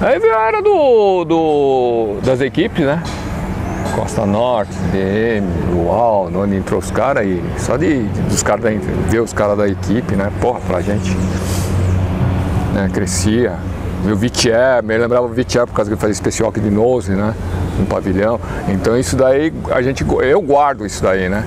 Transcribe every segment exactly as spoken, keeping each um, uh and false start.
Aí veio a era do, do, das equipes, né? Costa Norte, D M, Luau, onde entrou os caras aí, só de, de dos caras da, ver os caras da equipe, né? Porra, pra gente, né? Crescia. Viu o Vitier, me lembrava o Vitier por causa que ele fazia especial aqui de nose, né? No pavilhão. Então isso daí, a gente, eu guardo isso daí, né?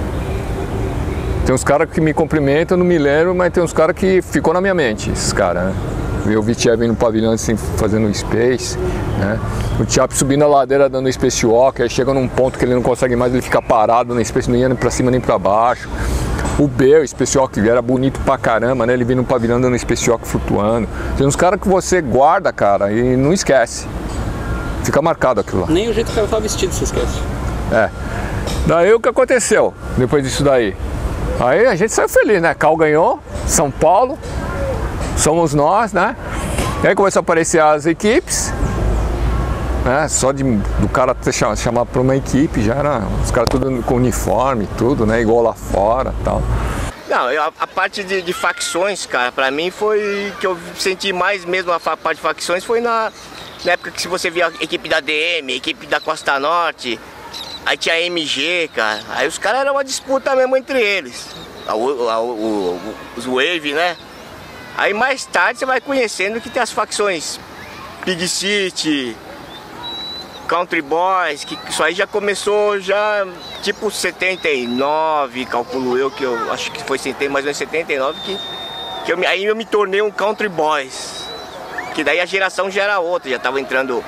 Tem uns caras que me cumprimentam, não me lembro, mas tem uns caras que ficou na minha mente, esses caras, né? Ver o Vitier vindo no pavilhão assim, fazendo um space, né? O Chap subindo a ladeira dando um space walk, aí chega num ponto que ele não consegue mais, ele fica parado no space, não ia nem pra cima nem pra baixo. O B, o space walk, era bonito pra caramba, né? Ele vindo no pavilhão dando um space walk flutuando. Tem uns caras que você guarda, cara, e não esquece. Fica marcado aquilo lá. Nem o jeito que o cara tava vestido você esquece. É. Daí o que aconteceu depois disso daí? Aí a gente saiu feliz, né? Cal ganhou, São Paulo, somos nós, né? E aí começou a aparecer as equipes, né? Só de, do cara ter chamado, chamado para uma equipe, já era os caras tudo com uniforme, tudo, né? Igual lá fora e tal. Não, a, a parte de, de facções, cara, pra mim foi que eu senti mais mesmo a fa, parte de facções foi na, na época que se você via a equipe da D M, a equipe da Costa Norte, aí tinha a M G, cara, aí os caras eram uma disputa mesmo entre eles, a, a, o, o, os Wave, né? Aí mais tarde você vai conhecendo que tem as facções Pig City, Country Boys, que isso aí já começou já tipo setenta e nove, calculo eu, que eu acho que foi mais ou menos setenta e nove que, que eu, aí eu me tornei um Country Boys. Que daí a geração já era outra, já tava entrando,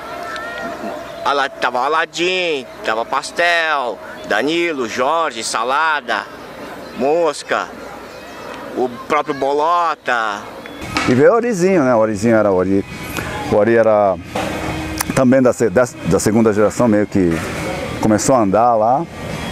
tava Aladim, tava Pastel, Danilo, Jorge, Salada, Mosca, o próprio Bolota. E veio o Orizinho, né? O Orizinho era o Ori. O Ori era também da, da, da segunda geração, meio que começou a andar lá.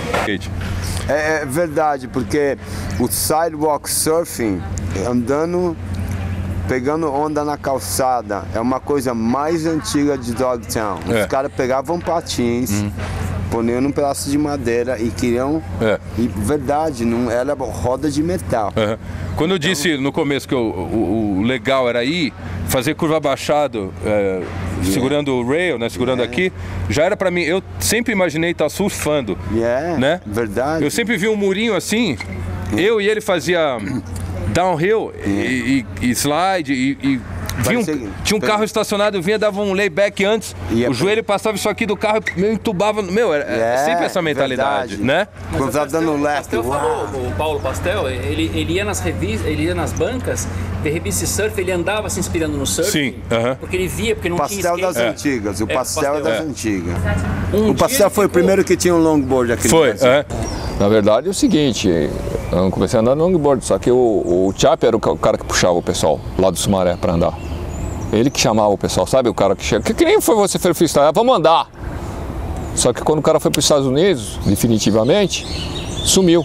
É, é verdade, porque o sidewalk surfing, andando, pegando onda na calçada, é uma coisa mais antiga de Dogtown. É. Os caras pegavam patins, hum. poniam num pedaço de madeira e queriam... É. E verdade, não era roda de metal. Uhum. Quando eu disse no começo que o, o, o legal era ir, fazer curva baixado, é, yeah. segurando o rail, né, segurando yeah. aqui, já era pra mim, eu sempre imaginei estar surfando, yeah, né? Verdade. Eu sempre vi um murinho assim, yeah. eu e ele fazia downhill yeah. e, e, e slide e, e vinha um, tinha um carro estacionado, eu vinha, dava um layback antes, yeah. o joelho passava isso aqui do carro, eu entubava, meu, era yeah. sempre essa mentalidade, verdade. Né? Quando tava dando um left, falou, o Paulo Pastel, ele, ele ia nas revistas, ele ia nas bancas, de revista surf, ele andava se inspirando no surf. Sim, uh-huh. porque ele via, porque não pastel tinha skate. Das é. antigas, o é, pastel, pastel é das é. antigas. Um o pastel foi ficou... o primeiro que tinha um longboard aqui foi, no Brasil. É. Na verdade é o seguinte, eu comecei a andar no longboard, só que o, o Chap era o cara que puxava o pessoal lá do Sumaré para andar. Ele que chamava o pessoal, sabe? O cara que chega, que, que nem foi você fez freestyle, vamos andar. Só que quando o cara foi para os Estados Unidos, definitivamente, sumiu.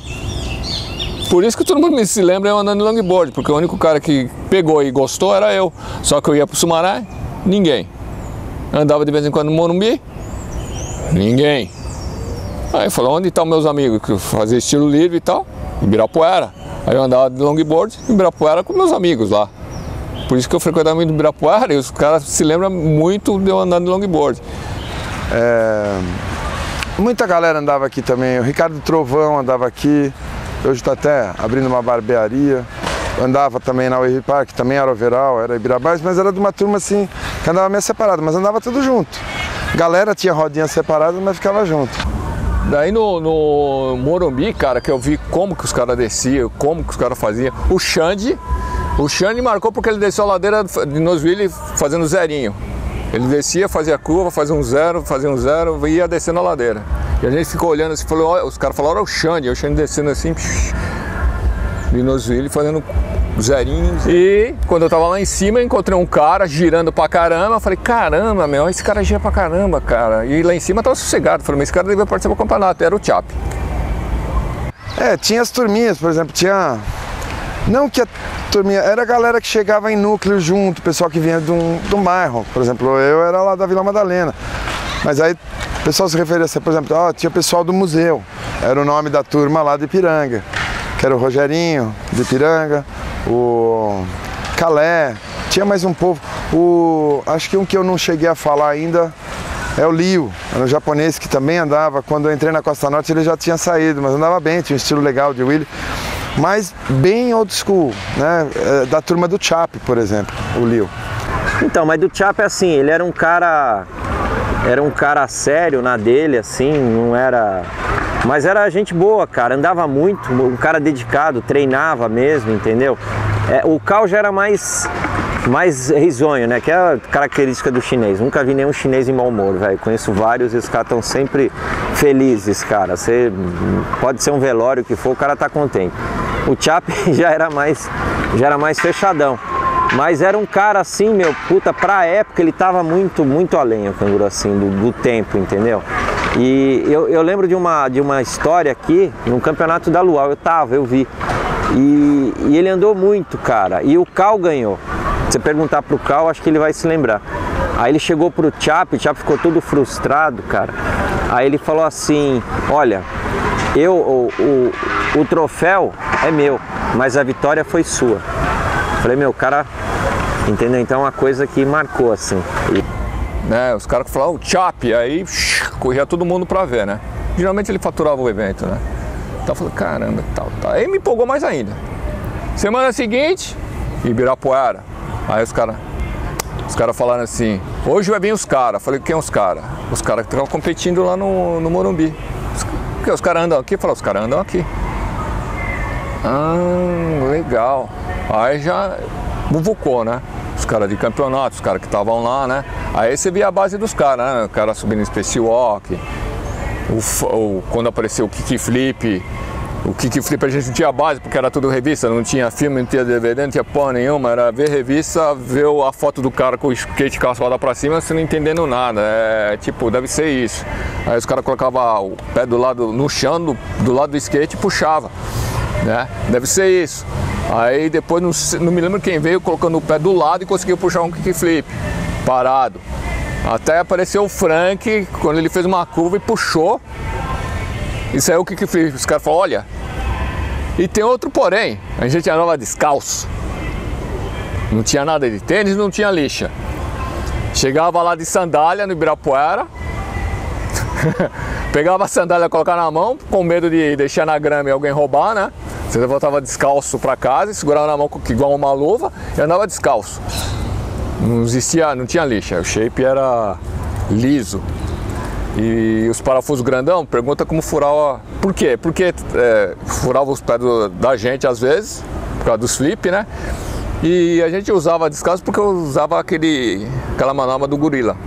Por isso que todo mundo se lembra eu andando no longboard, porque o único cara que pegou e gostou era eu. Só que eu ia para o Sumaré, ninguém. Andava de vez em quando no Morumbi, ninguém. Aí falou, onde estão meus amigos que faziam estilo livre e tal? Em Ibirapuera. Aí eu andava de longboard em Ibirapuera com meus amigos lá. Por isso que eu frequentava muito Ibirapuera e os caras se lembram muito de eu andar de longboard. É... Muita galera andava aqui também, o Ricardo Trovão andava aqui, hoje está até abrindo uma barbearia. Andava também na Wave Park, também era overall, era Ibirabás, mas era de uma turma assim, que andava meio separada, mas andava tudo junto. Galera tinha rodinhas separadas, mas ficava junto. Daí no, no Morumbi, cara, que eu vi como que os caras desciam, como que os caras faziam. O Xande, o Xande marcou porque ele desceu a ladeira de Nosville fazendo zerinho. Ele descia, fazia a curva, fazia um zero, fazia um zero, ia descendo a ladeira. E a gente ficou olhando assim, falou, ó, os caras falaram, olha o Xande, o Xande descendo assim, de Nosville fazendo zerinho. E quando eu tava lá em cima, eu encontrei um cara girando pra caramba. Eu falei, caramba, meu, esse cara gira pra caramba, cara. E lá em cima eu tava sossegado. Eu falei, mas esse cara devia participar do campeonato. Era o Chap. É, tinha as turminhas, por exemplo, tinha... Não que a turminha... Era a galera que chegava em núcleo junto, pessoal que vinha de um, de um bairro. Por exemplo, eu era lá da Vila Madalena. Mas aí o pessoal se referia assim, por exemplo, ó, tinha pessoal do museu. Era o nome da turma lá de Ipiranga. Que era o Rogerinho, de Ipiranga. O Calé, tinha mais um povo. O, acho que um que eu não cheguei a falar ainda é o Liu, era um japonês que também andava. Quando eu entrei na Costa Norte ele já tinha saído, mas andava bem, tinha um estilo legal de wheelie. Mas bem old school, né? Da turma do Chap, por exemplo, o Liu. Então, mas do Chap é assim, ele era um cara, era um cara sério na dele, assim, não era... Mas era gente boa, cara, andava muito, um cara dedicado, treinava mesmo, entendeu? É, o Cal já era mais, mais risonho, né? Que é a característica do chinês. Nunca vi nenhum chinês em mau humor, velho. Conheço vários e os caras estão sempre felizes, cara. Você pode ser um velório que for, o cara tá contente. O Chap já era mais, já era mais fechadão. Mas era um cara assim, meu, puta, pra época ele tava muito, muito além, o Canguru, assim, do, do tempo, entendeu? E eu, eu lembro de uma, de uma história aqui, no campeonato da Luau, eu tava, eu vi. E, e ele andou muito, cara, e o Cal ganhou. Se você perguntar pro Cal, acho que ele vai se lembrar. Aí ele chegou pro Chap, o Chap ficou todo frustrado, cara. Aí ele falou assim, olha, eu, o, o, o troféu é meu, mas a vitória foi sua. Falei, meu, cara, entendeu? Então é uma coisa que marcou, assim. Né, os caras falavam o Chap, aí corria todo mundo pra ver, né? Geralmente ele faturava o evento, né? Então eu falei, caramba, tal, tal. Aí me empolgou mais ainda. Semana seguinte, Ibirapuera. Aí os caras os cara falaram assim, hoje vai vir os caras. Falei, quem é os caras? Os caras que estavam competindo lá no, no Morumbi. Porque os caras andam aqui? Falei, os caras andam aqui. Ah, legal. Aí já muvucou, né? Os caras de campeonato, os caras que estavam lá, né? Aí você via a base dos caras, né? O cara subindo em Space Walk, o, o, quando apareceu o kickflip. O kickflip a gente não tinha base, porque era tudo revista, não tinha filme, não tinha D V D, não tinha porra nenhuma. Era ver revista, ver a foto do cara com o skate com a roda pra cima, você não entendendo nada. É tipo, deve ser isso. Aí os caras colocavam o pé do lado, no chão, do, do lado do skate e puxava, né? Deve ser isso. Aí depois, não, não me lembro quem veio colocando o pé do lado e conseguiu puxar um kickflip, parado. Até apareceu o Frank, quando ele fez uma curva e puxou, e saiu o kickflip. Os caras falaram, olha, e tem outro porém, a gente andava descalço. Não tinha nada de tênis, não tinha lixa. Chegava lá de sandália no Ibirapuera, pegava a sandália, colocava na mão, com medo de deixar na grama e alguém roubar, né? Você voltava descalço para casa, segurava na mão igual uma luva e andava descalço. Não existia, não tinha lixa, o shape era liso. E os parafusos grandão, pergunta como furar. Por quê? Porque é, furava os pés do, da gente às vezes, por causa dos flip, né? E a gente usava descalço porque eu usava aquele, aquela manobra do gorila.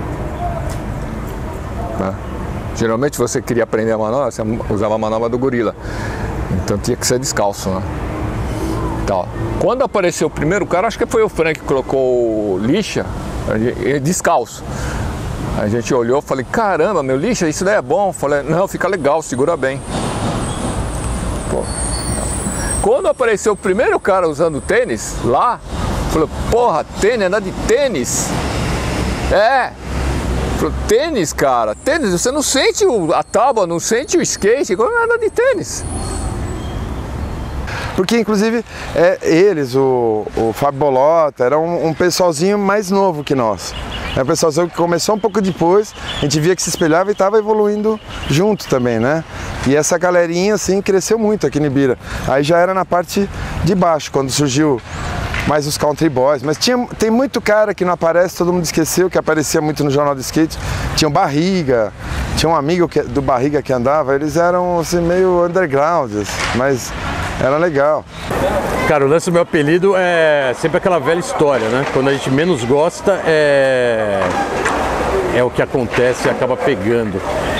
Né? Geralmente você queria aprender a manobra, você usava a manobra do gorila. Então tinha que ser descalço, né? Então, quando apareceu o primeiro cara, acho que foi o Frank que colocou lixa, descalço. A gente olhou e falei, caramba, meu, lixa, isso daí é bom. Falei, não, fica legal, segura bem. Pô. Quando apareceu o primeiro cara usando tênis lá, falei, porra, tênis, andar de tênis? É. Falei, tênis, cara, tênis, você não sente a tábua, não sente o skate, como anda de tênis? Porque, inclusive, é, eles, o, o Fábio Bolota, era um, um pessoalzinho mais novo que nós. É um pessoalzinho que começou um pouco depois, a gente via que se espelhava e estava evoluindo junto também, né? E essa galerinha, assim, cresceu muito aqui no Ibira. Aí já era na parte de baixo, quando surgiu mais os country boys. Mas tinha, tem muito cara que não aparece, todo mundo esqueceu, que aparecia muito no Jornal do Skate. Tinha o Barriga, tinha um amigo que, do Barriga que andava, eles eram, assim, meio underground, mas... era legal. Cara, o lance do meu apelido é sempre aquela velha história, né? Quando a gente menos gosta, é, é o que acontece e acaba pegando.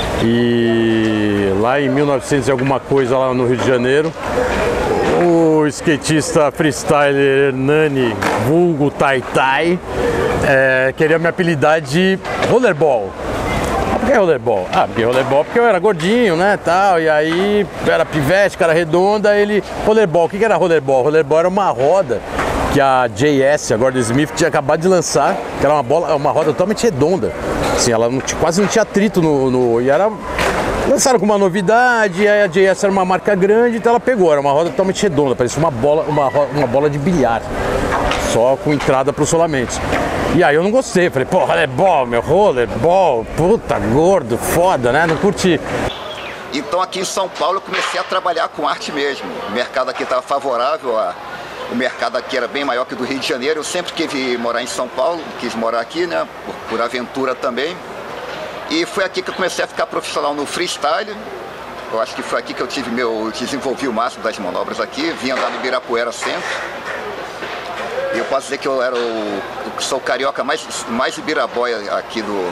E lá em mil e novecentos e alguma coisa, lá no Rio de Janeiro, o skatista freestyler Hernani, vulgo Tai Tai, é, queria me apelidar de Rollerball. Por que rollerball? Ah, porque rollerball porque eu era gordinho, né, tal, e aí era pivete, cara redonda, ele... Rollerball, o que era rollerball? Rollerball era uma roda que a J S, a Gordon Smith, tinha acabado de lançar, que era uma, bola, uma roda totalmente redonda, assim, ela não, quase não tinha atrito no, no... e era... lançaram com uma novidade, aí a J S era uma marca grande, então ela pegou, era uma roda totalmente redonda, parecia uma bola, uma, uma bola de bilhar. só com entrada para os rolamentos. E aí eu não gostei, falei, pô, rollerball, meu rollerball, puta, gordo, foda, né? Não curti. Então aqui em São Paulo eu comecei a trabalhar com arte mesmo. O mercado aqui estava favorável, a... o mercado aqui era bem maior que o do Rio de Janeiro. Eu sempre quis morar em São Paulo, quis morar aqui, né? Por, por aventura também. E foi aqui que eu comecei a ficar profissional no freestyle. Eu acho que foi aqui que eu tive meu, desenvolvi o máximo das manobras aqui. Vim andar no Ibirapuera sempre. E eu posso dizer que eu era o, eu sou o carioca mais, mais ibiraboia aqui do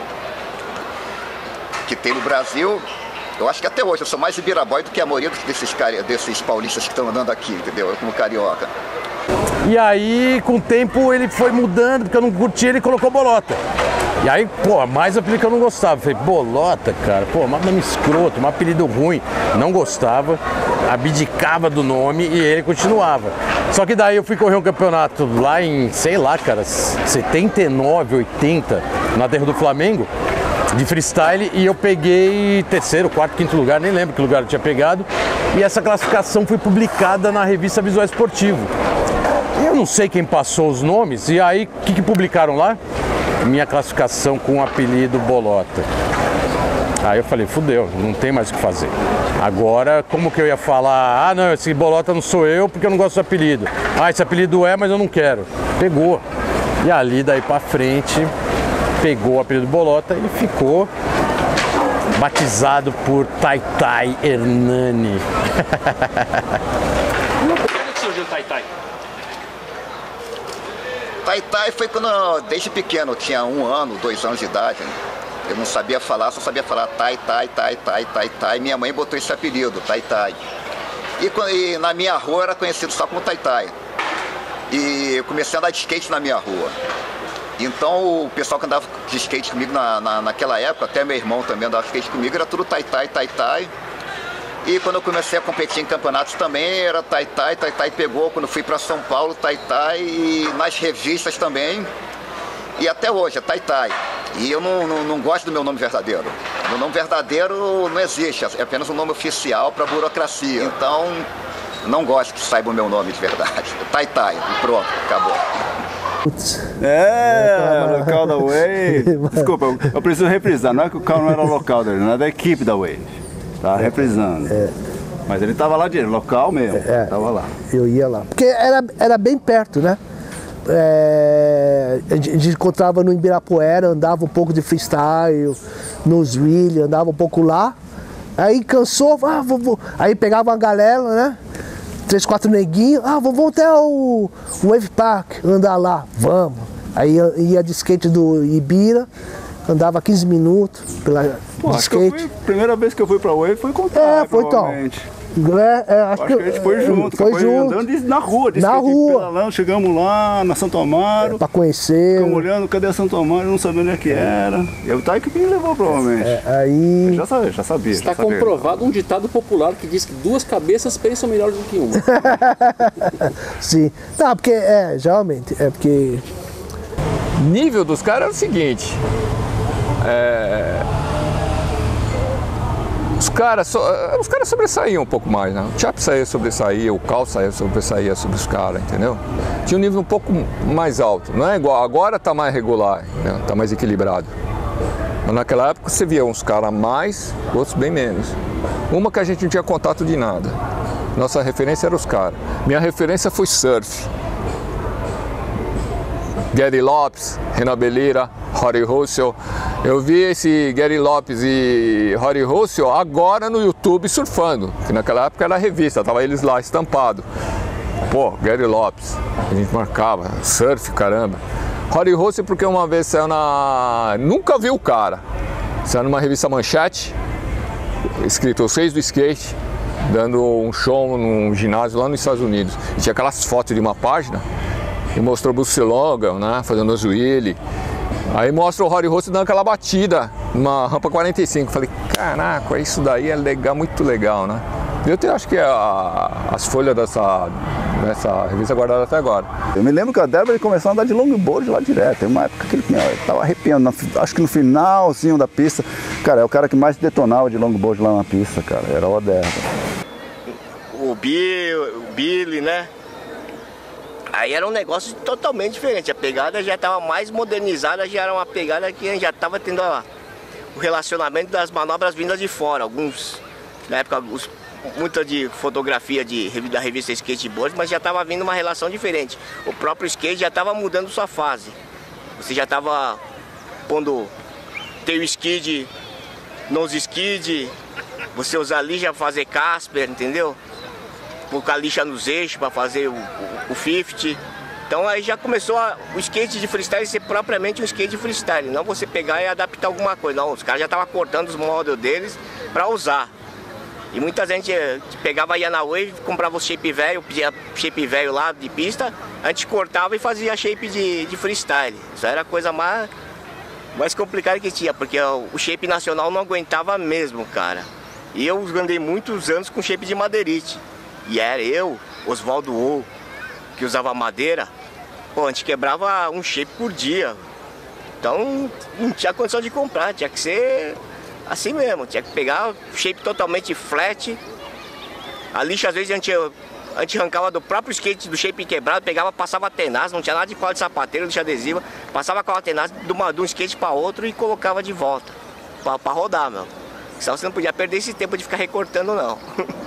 que tem no Brasil. Eu acho que até hoje eu sou mais ibiraboy do que a maioria desses, desses paulistas que estão andando aqui, entendeu? Eu como carioca. E aí, com o tempo, ele foi mudando, porque eu não curtia, ele colocou bolota. E aí, pô, mais apelido que eu não gostava. Falei, bolota, cara, pô, um nome escroto, um apelido ruim. Não gostava, abdicava do nome e ele continuava. Só que daí eu fui correr um campeonato lá em, sei lá, cara, setenta e nove, oitenta, na terra do Flamengo, de freestyle, e eu peguei terceiro, quarto, quinto lugar, nem lembro que lugar eu tinha pegado, e essa classificação foi publicada na revista Visual Esportivo. Eu não sei quem passou os nomes, e aí o que, que publicaram lá? Minha classificação com o apelido Bolota. Aí eu falei, fudeu, não tem mais o que fazer. Agora, como que eu ia falar, ah não, esse Bolota não sou eu porque eu não gosto do apelido. Ah, esse apelido é, mas eu não quero. Pegou. E ali, daí pra frente, pegou o apelido Bolota e ficou batizado por Tai Tai Hernani. Como que surgiu o Tai Tai? Tai Tai foi quando, eu, desde pequeno, eu tinha um ano, dois anos de idade, né? Eu não sabia falar, só sabia falar Tai Tai, Tai Tai, Tai Tai. Minha mãe botou esse apelido, Tai Tai. E, e na minha rua era conhecido só como Tai Tai. E eu comecei a andar de skate na minha rua. Então o pessoal que andava de skate comigo na, na, naquela época, até meu irmão também andava de skate comigo, era tudo Tai Tai, Tai Tai. E quando eu comecei a competir em campeonatos também, era Tai Tai, Tai Tai pegou. Quando fui para São Paulo, Tai Tai, e nas revistas também. E até hoje, é Tai Tai. E eu não, não, não gosto do meu nome verdadeiro. Meu nome verdadeiro não existe, é apenas um nome oficial para burocracia. Então, não gosto que saiba o meu nome de verdade. Tai Tai, e pronto, acabou. É, local da Wave. Desculpa, eu, eu preciso reprisar. Não é que o carro não era local dele, não é da equipe da Wave. Tá reprisando. É. Mas ele tava lá direto, local mesmo. É, tava lá. Eu ia lá. Porque era, era bem perto, né? É, a gente encontrava no Ibirapuera, andava um pouco de freestyle, nos Williams, andava um pouco lá. Aí cansou, ah, vou, vou. Aí pegava uma galera, né? Três, quatro neguinhos, ah, vamos até o Wave Park andar lá, vamos. Aí ia de skate do Ibira, andava quinze minutos pela Pô, acho skate. Que eu fui, a primeira vez que eu fui pra Wave foi com o É, foi então. É, é, acho, acho que, que a gente foi junto, foi foi junto. andando na rua, de na rua. Pedalando, chegamos lá na Santo Amaro. É, pra conhecer. Ficamos olhando, cadê a Santo Amaro, não sabia onde é que era. E o Taiko que me levou, provavelmente. É, aí... Eu já sabia, já sabia. Está já sabia. comprovado um ditado popular que diz que duas cabeças pensam melhor do que uma. Sim. Não, porque, é, geralmente, é porque... Nível dos caras é o seguinte. É... Os caras so, os caras sobressaíam um pouco mais, né? O Chap saía, sobressaía, o Cal saía, sobressaía sobre os caras, entendeu? Tinha um nível um pouco mais alto, não é igual, agora tá mais regular, né? Tá mais equilibrado. Mas naquela época você via uns caras mais, outros bem menos. Uma que a gente não tinha contato de nada. Nossa referência era os caras. Minha referência foi surf. Gary Lopes, Renan Belira, Rory Russell. Eu vi esse Gary Lopes e Rory Russell agora no YouTube surfando, que naquela época era revista, tava eles lá estampado. Pô, Gary Lopes, a gente marcava, surf, caramba. Rory Russell porque uma vez saiu na... Nunca vi o cara. Saiu numa revista Manchete, escrito Os Seis do Skate, dando um show num ginásio lá nos Estados Unidos. E tinha aquelas fotos de uma página. E mostrou o Bruce Logan, né, fazendo o Willy. Aí mostra o Rory Russell dando aquela batida numa rampa quarenta e cinco. Falei, caraca, isso daí é legal, muito legal, né? Eu tenho, acho que a, as folhas dessa, dessa revista guardadas até agora. Eu me lembro que a Débora começou a andar de longboard lá direto. Tem uma época que ele, ele tava arrepiando, acho que no finalzinho da pista. Cara, é o cara que mais detonava de longboard lá na pista, cara. Era o Débora. O Billy, o Billy, né? Aí era um negócio totalmente diferente, a pegada já estava mais modernizada, já era uma pegada que já estava tendo a, o relacionamento das manobras vindas de fora. Alguns, na época, os, muita de fotografia de, da revista Skateboard, mas já estava vindo uma relação diferente. O próprio skate já estava mudando sua fase. Você já estava pondo tail skid, nose skid, você usar lixa para fazer Casper, entendeu? Colocar lixa nos eixos para fazer o, o, o cinquenta. Então aí já começou a, o skate de freestyle ser propriamente um skate de freestyle, não você pegar e adaptar alguma coisa. Não, os caras já estavam cortando os modelos deles para usar. E muita gente pegava, ia na Wave, comprava o shape velho, pedia shape velho lá de pista, a gente cortava e fazia shape de, de freestyle. Isso era a coisa mais, mais complicada que tinha, porque o shape nacional não aguentava mesmo, cara. E eu andei muitos anos com shape de madeirite. E era eu, Oswaldo O, que usava madeira, pô, a gente quebrava um shape por dia. Então não tinha condição de comprar, tinha que ser assim mesmo, tinha que pegar o shape totalmente flat. A lixa às vezes a gente, a gente arrancava do próprio skate, do shape quebrado, pegava, passava tenaz, não tinha nada de cola de sapateiro, lixa adesiva, passava cola tenaz de, uma, de um skate para outro e colocava de volta, para rodar, meu. Senão você não podia perder esse tempo de ficar recortando, não.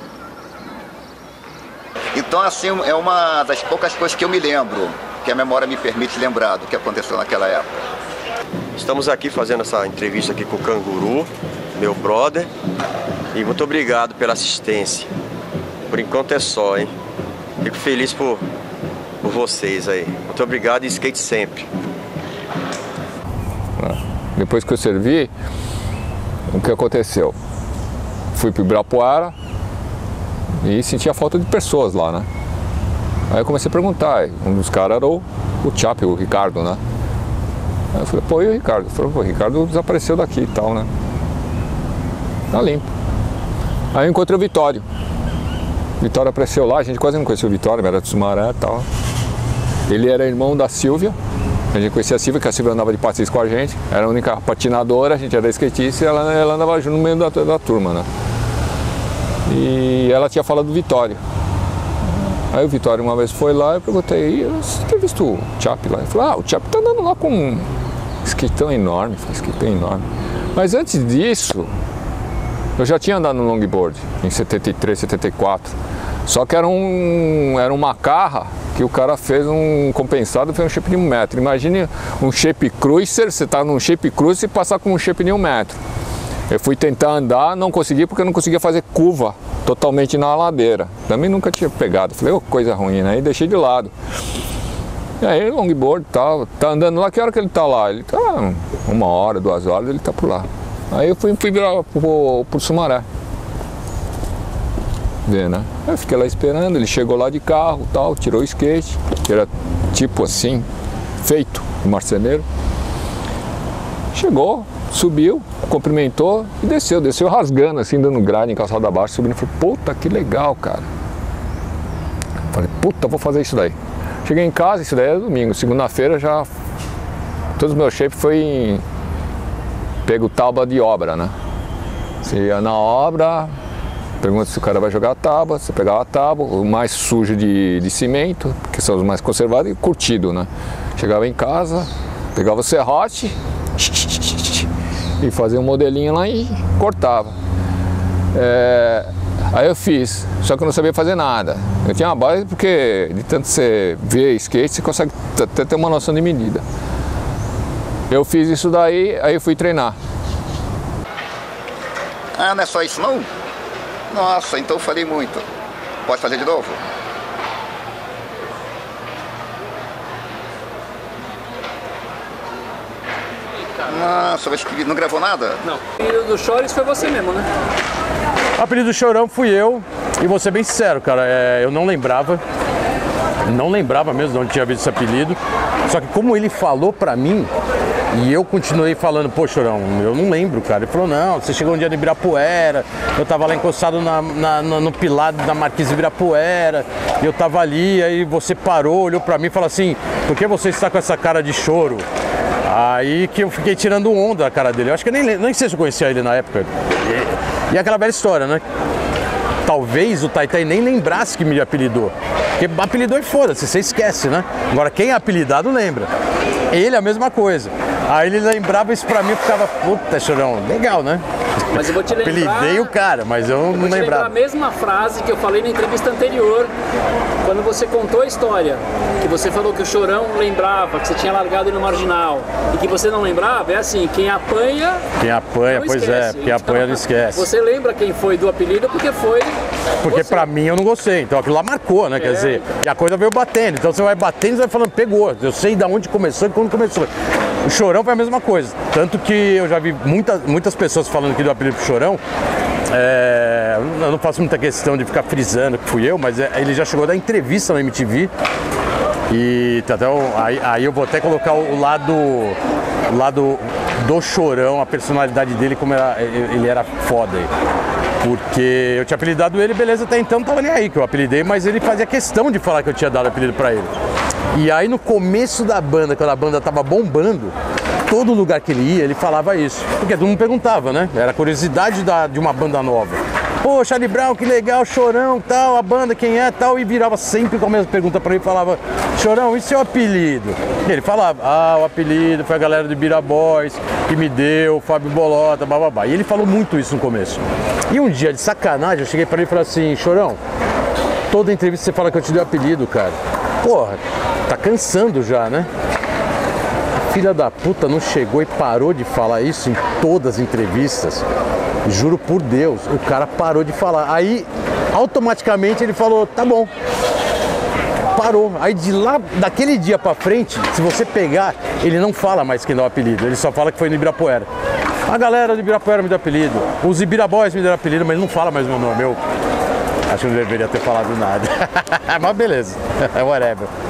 Então, assim, é uma das poucas coisas que eu me lembro, que a memória me permite lembrar do que aconteceu naquela época. Estamos aqui fazendo essa entrevista aqui com o Canguru, meu brother, e muito obrigado pela assistência. Por enquanto é só, hein? Fico feliz por, por vocês aí. Muito obrigado e skate sempre. Depois que eu servi, o que aconteceu? Fui para o Ibirapuera e senti a falta de pessoas lá, né? Aí eu comecei a perguntar, um dos caras era o, o Chap, o Ricardo, né? Aí eu falei, pô, e o Ricardo? Eu falei, pô, o Ricardo desapareceu daqui e tal, né? Tá limpo. Aí eu encontrei o Vitório. O Vitório apareceu lá, a gente quase não conhecia o Vitório, era de Sumaré e tal. Ele era irmão da Silvia. A gente conhecia a Silvia, que a Silvia andava de patins com a gente. Era a única patinadora, a gente era skatista e ela, ela andava junto no meio da, da turma, né? E ela tinha falado do Vitório. Aí o Vitório uma vez foi lá e eu perguntei, você tem visto o Chap lá? Ele falou, ah, o Chap tá andando lá com um skatão enorme, um skatão enorme. Mas antes disso, eu já tinha andado no longboard, em setenta e três, setenta e quatro. Só que era, um, era uma carra que o cara fez um compensado, fez um shape de um metro. Imagine um shape cruiser, você tá num shape cruiser e passar com um shape de um metro. Eu fui tentar andar, não consegui porque eu não conseguia fazer curva totalmente na ladeira. Também nunca tinha pegado. Falei, oh, coisa ruim, né? E deixei de lado. E aí, longboard e tal, tá andando lá, que hora que ele tá lá? Ele tá uma hora, duas horas, ele tá por lá. Aí eu fui, fui virar pro, pro Sumaré. Ver, né? Eu fiquei lá esperando, ele chegou lá de carro tal, tirou o skate, que era tipo assim, feito de marceneiro. Chegou, subiu, cumprimentou e desceu, desceu rasgando assim, dando grade em calçada abaixo, subindo. Falei, puta, que legal, cara. Falei, puta, vou fazer isso daí. Cheguei em casa, isso daí era domingo, segunda-feira já, todos os meus shapes foi em... pego tábua de obra, né? Você ia na obra, pergunta se o cara vai jogar a tábua, você pegava a tábua, o mais sujo de, de cimento, que são os mais conservados, e curtido, né? Chegava em casa, pegava o serrote e fazia um modelinho lá e cortava. É, aí eu fiz, só que eu não sabia fazer nada. Eu tinha uma base porque de tanto você ver skate, você consegue até ter uma noção de medida. Eu fiz isso daí, aí eu fui treinar. Ah, não é só isso não? Nossa, então eu falei muito. Pode fazer de novo? Nossa, mas não gravou nada? Não. O apelido do Chores foi você mesmo, né? O apelido do Chorão fui eu. E vou ser bem sincero, cara, é, eu não lembrava. Não lembrava mesmo de onde tinha visto esse apelido. Só que como ele falou pra mim, e eu continuei falando, pô, Chorão, eu não lembro, cara. Ele falou, não, você chegou um dia no Ibirapuera, eu tava lá encostado na, na, na, no pilar da Marquise Ibirapuera, e eu tava ali, aí você parou, olhou pra mim e falou assim, por que você está com essa cara de choro? Aí que eu fiquei tirando onda da cara dele. Eu acho que eu nem, nem sei se eu conhecia ele na época. E, e aquela velha história, né? talvez o Taitai nem lembrasse que me apelidou. Porque apelidou e foda-se, você esquece, né? Agora, quem é apelidado lembra. Ele a mesma coisa. Aí ele lembrava isso pra mim e ficava, puta, Chorão, legal, né? Mas eu vou te lembrar... Apelidei o cara, mas eu, eu não vou te lembrava. a mesma frase que eu falei na entrevista anterior, quando você contou a história, que você falou que o Chorão lembrava, que você tinha largado ele no marginal, e que você não lembrava, é assim, quem apanha... Quem apanha, pois esquece. é, quem apanha não esquece. Você lembra quem foi do apelido porque foi... Porque você. Pra mim eu não gostei, então aquilo lá marcou, né? É. Quer dizer, e a coisa veio batendo. Então você vai batendo e vai falando, pegou. Eu sei de onde começou e quando começou. O Chorão foi a mesma coisa. Tanto que eu já vi muita, muitas pessoas falando que do apelido pro Chorão. É, eu não faço muita questão de ficar frisando que fui eu, mas é, ele já chegou a dar entrevista na M T V. E até o, aí, aí eu vou até colocar o lado, o lado do Chorão, a personalidade dele, como era, ele era foda aí. Porque eu tinha apelidado ele, beleza, até então não tava nem aí que eu apelidei, mas ele fazia questão de falar que eu tinha dado apelido pra ele. E aí no começo da banda, quando a banda tava bombando, todo lugar que ele ia, ele falava isso. Porque todo mundo perguntava, né? Era a curiosidade da, de uma banda nova. Pô, Charlie Brown, que legal, Chorão, tal, a banda, quem é, tal. E virava sempre com a mesma pergunta pra ele, falava, Chorão, e seu apelido? E ele falava, ah, o apelido foi a galera do Bira Boys que me deu, Fábio Bolota, bababá. E ele falou muito isso no começo. E um dia, de sacanagem, eu cheguei pra ele e falei assim, Chorão, toda entrevista você fala que eu te dei o apelido, cara. Porra, tá cansando já, né? A filha da puta não chegou e parou de falar isso em todas as entrevistas. Juro por Deus, o cara parou de falar. Aí, automaticamente, ele falou, tá bom. Parou. Aí de lá, daquele dia pra frente, se você pegar, ele não fala mais quem dá o apelido. Ele só fala que foi no Ibirapuera. A galera do Ibirapuera me deu apelido. Os Ibira Boys me deram apelido, mas ele não fala mais o meu nome. Eu acho que não deveria ter falado nada. Mas beleza, whatever.